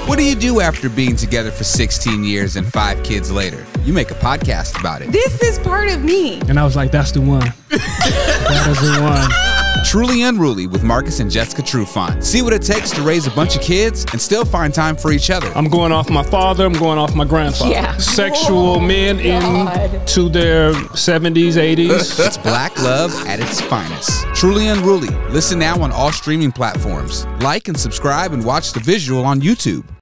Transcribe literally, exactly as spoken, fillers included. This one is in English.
What do you do after being together for sixteen years and five kids later? You make a podcast about it. This is part of me. And I was like, that's the one. That is the one. Truly Unruly with Marcus and Jessica Trufant. See what it takes to raise a bunch of kids and still find time for each other. I'm going off my father. I'm going off my grandfather. Yeah. Sexual Oh, men into their seventies, eighties. It's black love at its finest. Truly Unruly. Listen now on all streaming platforms. Like and subscribe and watch the visual on YouTube.